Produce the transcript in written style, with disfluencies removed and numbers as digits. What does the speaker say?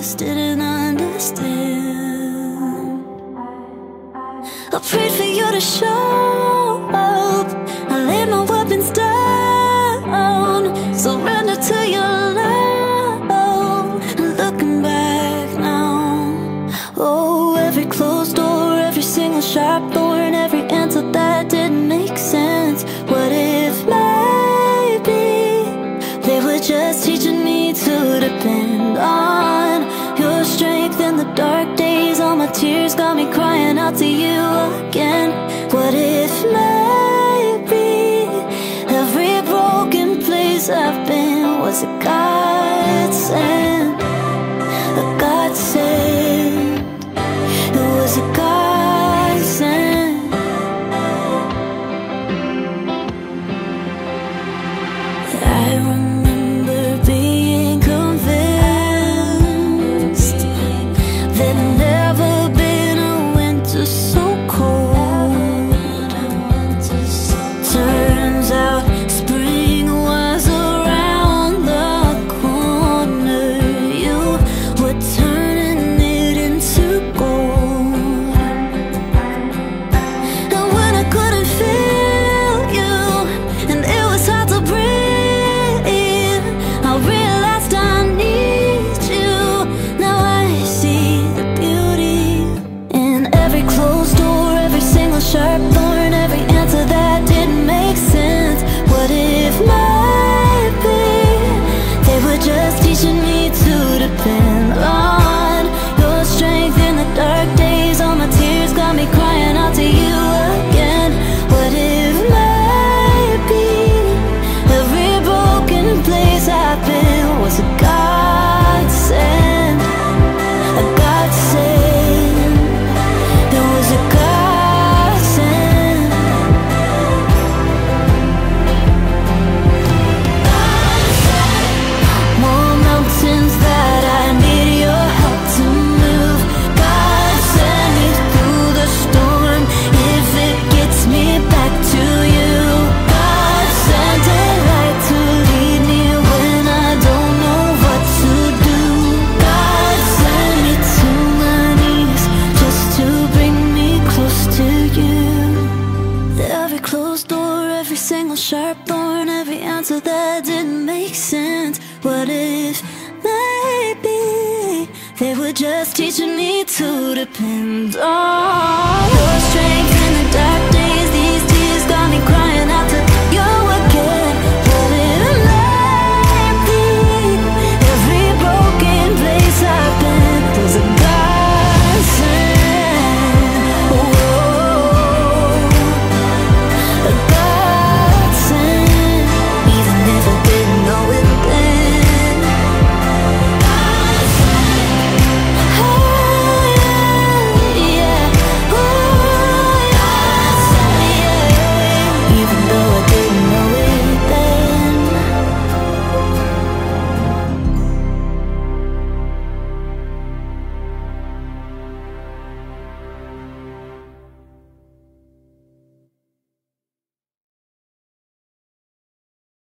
just didn't understand. I prayed for you to show up. I laid my weapons down, surrender to your love. And looking back now, oh, every closed door, every single sharp thorn, every answer that didn't make sense. What if maybe they were just teaching me to depend on your strength in the dark days? All my tears got me crying out to you again. What if maybe every broken place I've been was a godsend? A godsend. It was a godsend. I remember being convinced there'd never been a winter so cold. Turns out spring was around the corner. You were turning it into gold. And when I couldn't feel you and it was hard to breathe, I realized I need you. Now I see the beauty in every closed door, every single sharp thorn, every answer that didn't make sense. What if maybe they were just teaching me to depend on your strength in the dark days? All my tears got me crying out to you again. What if maybe every broken place I've been was a godsend? A godsend. It was a godsend. More mountains that I need your help to move. Godsend me through the storm if it gets me back to you. Godsend a light to lead me when I don't know what to do. Godsend me to my knees just to bring me close to you. Every closed door, every single sharp thorn, every answer that didn't make sense. What if maybe they were just teaching me to depend on your strength in the dark days?